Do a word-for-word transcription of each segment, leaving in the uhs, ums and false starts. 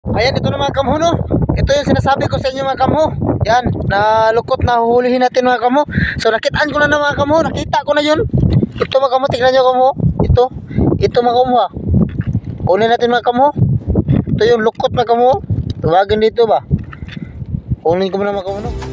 Ayan, ito na mga kamho, no? Ito yung sinasabi ko sa inyo mga kamho. Yan, na lukot na huhulihin natin mga kamho. So nakitaan ko na na mga kamho, nakita ko na yun. Ito mga kamho, tignan nyo kamho. Ito, ito mga kamho ha. Kunin natin mga kamho. Ito yung lukot mga kamho. Tawagin dito ba? Kunin ko muna mga kamho, no?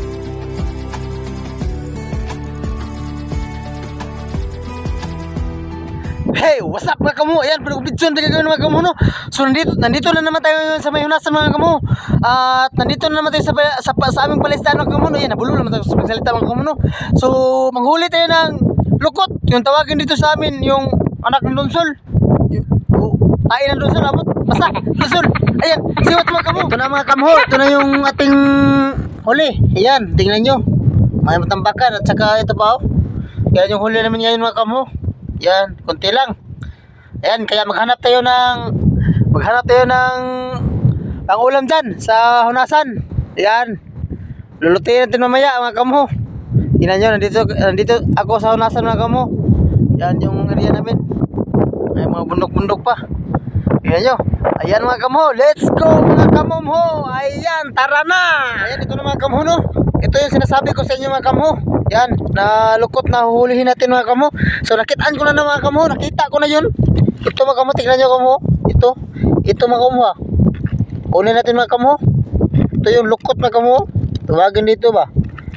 Hey, what's up mga kamo? Ayan, pinag-video na gagawin mga kamo, no? So nandito, nandito na naman tayo sa may hunasan mga kamo. At nandito na naman tayo sa, sa, sa aming palistaan mga kamo, no? Ayan, nabulol naman tayo sa pagsalita mga kamo, no? So manghuli tayo ng lukot. Yung tawagin dito sa amin, yung anak ng lunsol. Oh, tain ng lunsol, abot. Basta, lunsol. Ayan, siwat mga kamo. Ito na mga kamo, ito na yung ating huli. Ayan, tingnan nyo. May matambakan at saka ito pa, oh. Yan yung huli namin ngayon mga kamo. Yan, konti lang. Ayan, kaya maghanap tayo ng maghanap tayo ng pangulam dyan sa hunasan. Ayan, lulutuin natin mamaya mga kamo. Tingnan nyo, nandito, nandito ako sa hunasan mga kamo. Yan yung area namin. May mga bundok-bundok pa. Tingnan nyo. Ayan mga kamo, let's go mga kamo mo. Ayan, tara na. Ayan, ito na mga kamo, no? Ito yung sinasabi ko sa inyo mga kamo. Yan, na lukot na huhulihin natin mga kamo. So nakitaan ko na na mga kamo, nakita ko na yun. Ito mga kamo, tignan nyo kamo. Ito, ito mga kamo ha. Kunin natin mga kamo. Ito yung lukot mga kamo. Tawagin dito ba?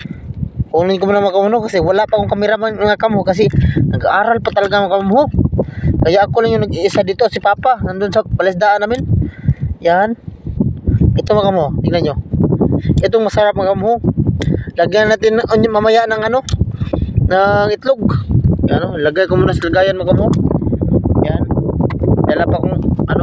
Kunin ko muna mga kamo, no? Kasi wala pa akong kameraman mga kamo. Kasi nag-aaral pa talaga mga kamo. Kaya ako lang yung nag-iisa dito, si Papa. Nandun sa palisdaan namin. Yan. Ito mga kamo, tignan nyo. Itong masarap mga kamo. Lagyan natin mamaya ng ano, ng itlog. Yan, oh, lagay ko muna sa lagayan mga kamo. Yan. Dala pa kung ano,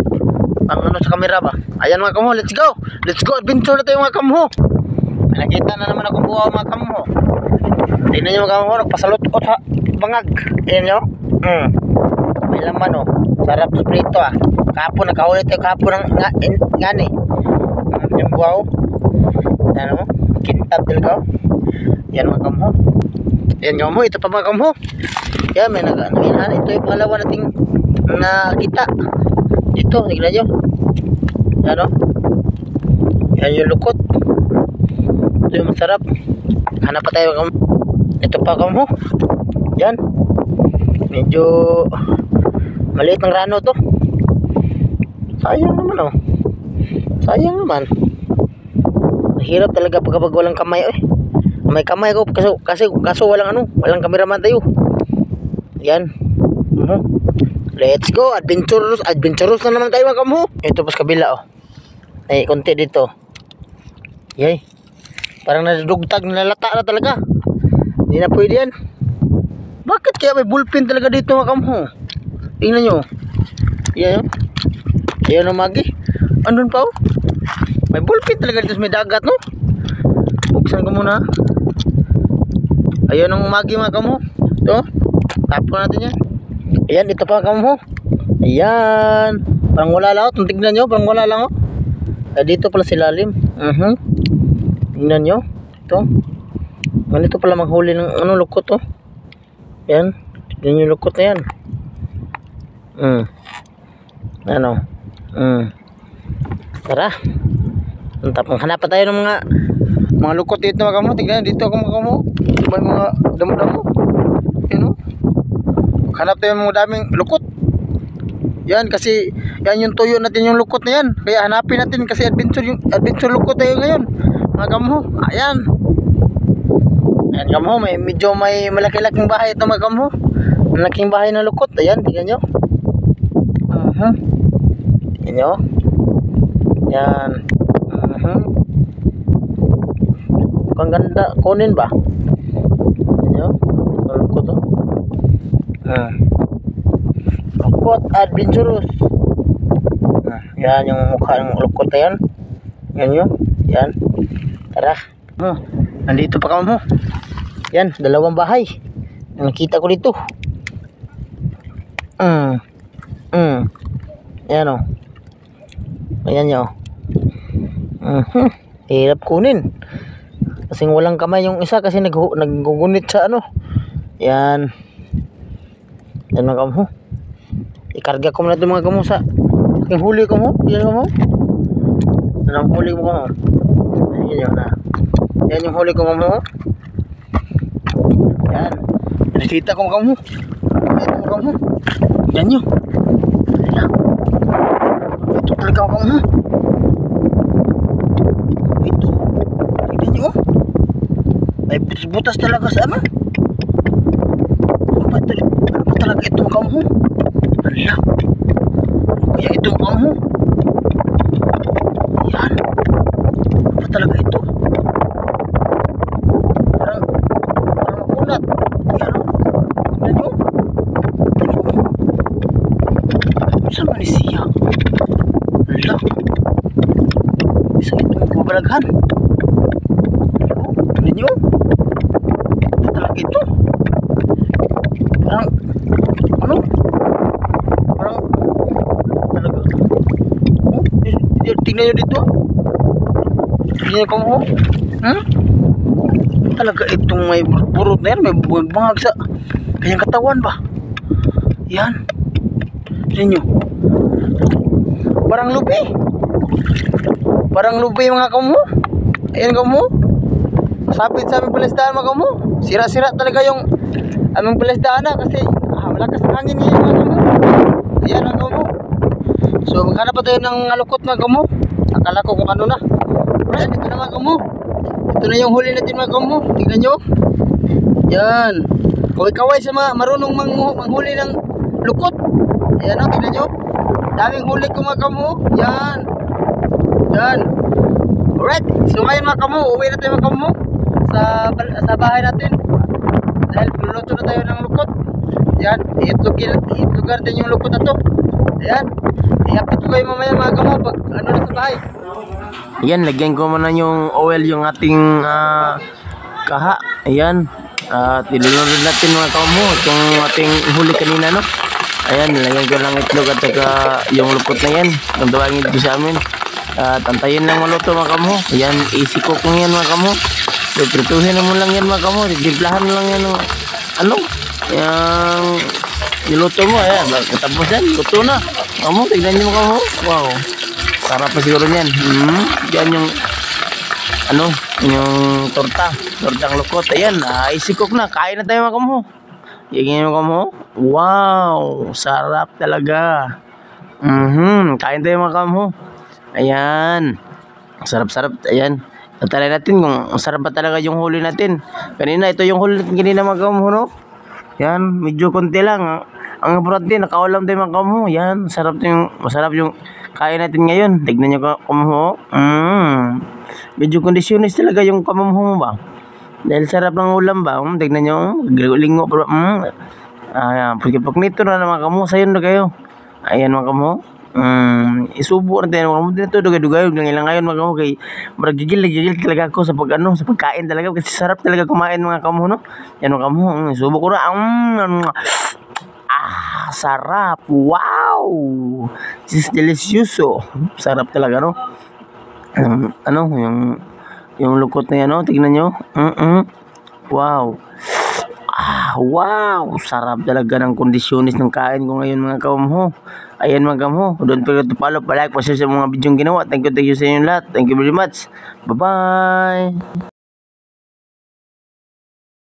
ang ano sa camera ba. Ayan mga kamo, let's go. Let's go, adventure na tayo mga kamo. May nakita na naman akong buhaw mga kamo. Tingnan nyo mga kamo, nagpasalot ko sa bangag. Ayan nyo. Mm. May laman oh. Sarap sa prito ah. Kapon, nakahuli tayo kapon ng nga, ngani. Yung buhaw. Yan oh. Kintab talaga. Yan mga kamho. Yan kamho, ito pa mga kamho. Yan, may nag-anahan. Ito yung pangalawa nating nakita. Ito, tignan nyo. Yan o. Yan yung lukot. Ito yung masarap. Hanap pa tayo kamho. Ito pa kamho. Yan. Medyo maliit ng rano to. Sayang naman o. Sayang naman. Hirap talaga pagkapag walang kamay eh. May kamay ko kasi, kasi kaso walang ano, walang cameraman tayo. Yan. Uh-huh. Let's go, adventurous, adventurous na naman tayo mga kamho. Ito pa sa kabila oh. Ay, konti dito. Yay. Parang nadudugtag, nalalata na talaga. Hindi na pwede yan. Bakit kaya may bullpen talaga dito mga kamho? Tingnan nyo. Yan yun. Yan ang magi. Andun pa oh. May bullpen talaga dito sa may dagat no. Buksan ko muna. Ayun ang magi mga kamo. Ito. Tapon natin yan. Ayan, ito pa kamo. Ayan. Parang wala lang oh. Tingnan nyo, parang wala lang oh. Ay, dito pala si lalim. Uh -huh. Tingnan nyo. Ito. Ganito pala maghuli ng ano, lukot oh. Ayan. Tingnan nyo lukot na yan. Hmm. Ano. Hmm. Tara. Tapos hanap pa tayo ng mga mga lukot dito mga kamo. Tignan dito ako mga kamo. May mga damo-damo. Yan o. Hanap tayo ng mga daming lukot. Yan kasi yan yung tuyo natin yung lukot na yan. Kaya hanapin natin kasi adventure yung adventure lukot tayo ngayon. Mga kamo. Ayan. Ayan kamo. May medyo may malaki-laking bahay ito mga kamo. Malaking bahay ng lukot. Ayan. Tignan nyo. Uh -huh. Tignan nyo. Yan. Uh-huh. Ang ganda, kunin ba? Ano? Lukot to. Ah. Lukot adventurous. Ah, yan yung mukha ng lukot na yan. Yan yun. Yan. Tara. Oh, nandito pa kamo. Yan, dalawang bahay. Nakita ko dito. Mm. Mm. Yan o. Ayan nyo. Uh-huh. Hirap kunin. Kasing walang kamay yung isa kasi nag naggugunit sa ano. Yan. Yan mga kamo. Ikarga ko muna ito mga kamo sa aking huli kamo. Yan kamo. Ito na ang huli mo kamo. Ayan yun na. Yan yung huli ko kamo. Yan. Nakita ko kamo. Ito mo kamo. Yan yun. Ayan. Ito talaga kamo. Ito. Tignan nyo. May butas-butas talaga sa ano. Ano ba talaga ito kamo? Hala. Kaya ito kamo. Yan. Ano ba talaga ito? Parang parang makunat. Yan o. Tignan nyo. Saan man siya? Hala. Isa itong mabalaghan. Tignan nyo. Ano talaga ito? Parang ano? Parang talaga. Oh, tingnan nyo dito. Tingnan nyo kung oh. Hmm? Talaga itong may burot na yan. May bangag sa kanyang katawan ba? Yan. Tingnan nyo. Parang lubi. Parang lubi mga kamo. Ayan kamo. Sapit sa aming palaisdaan mga kamo. Sira-sira talaga yung aming palaisdaan na kasi ah, malakas ang hangin ngayon mga kamo. Ayan mga kamo. So maghanap pa tayo ng alukot mga kamo. Akala ko kung ano na. Alright, ito na mga kamo. Ito na yung huli natin mga kamo. Tignan nyo. Yan. Kaway-kaway sa mga marunong mang manghuli ng lukot. Ayan o, tignan nyo. Daming huli ko mga kamo. Yan. Yan. Alright. So ngayon mga kamo, uwi na tayo mga kamo sa, sa bahay natin. Dahil luluto na tayo ng lukot. Yan. Itlugar din yung lukot na to. Ayan. I-update ko kayo mamaya mga kamo pag ano na sa bahay. Ayan, lagyan ko muna yung oil yung ating uh, kaha. Ayan. At uh, ilulunod natin mga kamo itong ating huli kanina no. Ayan, lagyan ko lang itlog at saka yung lukot na yan. Yung tawagin dito sa amin. At uh, antayin lang maluto mga kamo. Ayan, easy cook lang yan mga kamo. So, prituhin na mo lang yan mga kamo. Dimplahan lang yan ng ano. Yung niluto mo. Ayan, tapos yan. Luto na. Kamo, tignan nyo kamo. Wow. Sarap pa siguro yan. Hmm, yan yung ano, yung torta. Tortang lukot. Ayan, uh, easy cook na. Kain na tayo mga kamo. Tingnan nyo kamo. Wow, sarap talaga. Mhm, kain tayo mga kamo. Ayan. Sarap-sarap. Ayan. Tatry natin kung sarap ba talaga yung huli natin. Kanina, ito yung huli natin kanina mga kamo, no? Yan, medyo konti lang. Ang importante, nakaulam tayo mga kamo. Yan, sarap yung, masarap yung kain natin ngayon. Tignan nyo kamo. Mm. Medyo kondisyonis talaga yung kamo mo ba? Dahil sarap ng ulam ba? Um, tignan nyo. Lingo. Mm. Ayan, pagkipak nito na mga kamo. Sayon na kayo. Ayan mga kamo. Um, isubo natin mga kamo dito dugay-dugay lang ilang ngayon mga kamo kay maragigil gigil talaga ako sa pag ano sa pagkain talaga kasi sarap talaga kumain mga kamo no. Yan mga kamo, um, isubo ko na. Um, ah, sarap. Wow. This is delicioso. Sarap talaga no. Um, ano yung yung lukot na yan no, tignan nyo. Mm-mm. Wow. Ah, wow, sarap talaga ng kondisyonis ng kain ko ngayon mga kamo. Ayan mga kamo, don't forget to follow, palike, pa-share sa mga video ginawa. Thank you, thank you sa inyo lahat. Thank you very much. Bye-bye.